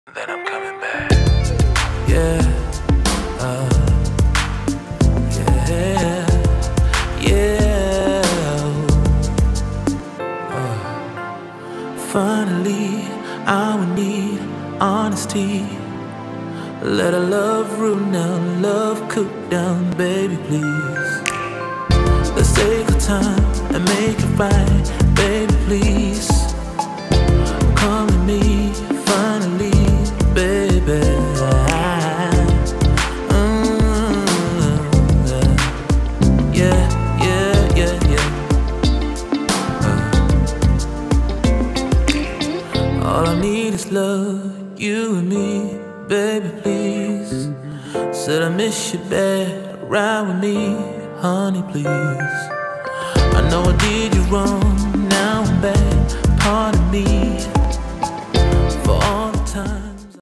Then I'm coming back. Yeah, yeah. Finally, I would need honesty. Let our love rule down, love cook down, baby, please. Let's take our time and make it right, baby, please. Come with me, finally, baby. All I need is love, you and me, baby, please. Said I miss you bad, ride with me, honey, please. I know I did you wrong, now I'm back, pardon me.